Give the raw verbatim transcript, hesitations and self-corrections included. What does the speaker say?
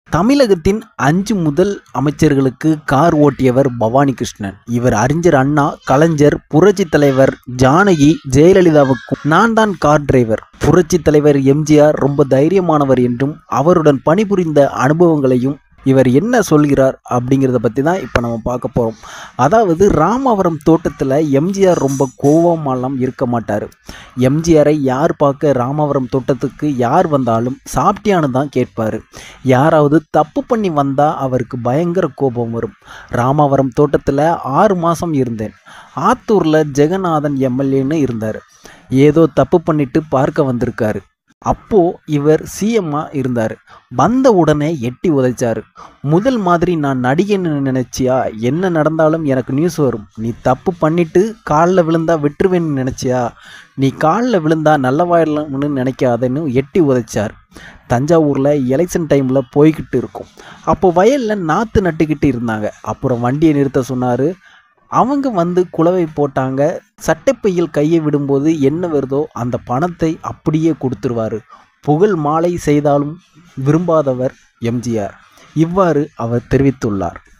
தமிழகத்தின் அஞ்சு முதல் அமைச்சர்களுக்கு கார் ஓட்டியவர் பவானி கிருஷ்ணன். இவர் அறிஞர் அண்ணா, கலைஞர், புரட்சி தலைவர் ஜானகி, ஜெயலலிதாவுக்கும் நான் தான் கார் டிரைவர். புரட்சி தலைவர் எம்ஜிஆர் ரொம்ப தைரியமானவர் என்றும் அவருடன் பணிபுரிந்த அனுபவங்களையும் இவர் என்ன சொல்கிறார் அப்படிங்கிறத பற்றி தான் இப்போ நம்ம பார்க்க போகிறோம். அதாவது ராமவரம் தோட்டத்தில் எம்ஜிஆர் ரொம்ப கோவமாலாம் இருக்க மாட்டார். எம்ஜிஆரை யார் பார்க்க ராமவரம் தோட்டத்துக்கு யார் வந்தாலும் சாப்பிட்டியான்னு தான் கேட்பார். யாராவது தப்பு பண்ணி வந்தால் அவருக்கு பயங்கர கோபம் வரும். ராமவரம் தோட்டத்தில் ஆறு மாதம் இருந்தேன். ஆத்தூரில் ஜெகநாதன் எம்எல்ஏன்னு இருந்தார். ஏதோ தப்பு பண்ணிட்டு பார்க்க வந்திருக்காரு. அப்போது இவர் சிஎம்மாக இருந்தார். வந்த உடனே எட்டி உதைச்சார். முதல் மாதிரி நான் நடிகன்னு நினச்சியா? என்ன நடந்தாலும் எனக்கு நியூஸ் வரும். நீ தப்பு பண்ணிவிட்டு காலில் விழுந்தா விட்டுருவேன்னு நினச்சியா? நீ காலில் விழுந்தா நல்லவாயிடலாம்னு நினைக்காதன்னு எட்டி உதைச்சார். தஞ்சாவூரில் எலெக்ஷன் டைமில் போய்கிட்டு இருக்கும். அப்போ வயலில் நாற்று நட்டுக்கிட்டு இருந்தாங்க. அப்புறம் வண்டியை நிறுத்த சொன்னார். அவங்க வந்து குலவை போட்டாங்க. சட்டைப்பையில் கையை விடும்போது என்ன வருதோ அந்த பணத்தை அப்படியே கொடுத்துருவார். புகழ் மாலை செய்தாலும் விரும்பாதவர் எம்ஜிஆர். இவ்வாறு அவர் தெரிவித்துள்ளார்.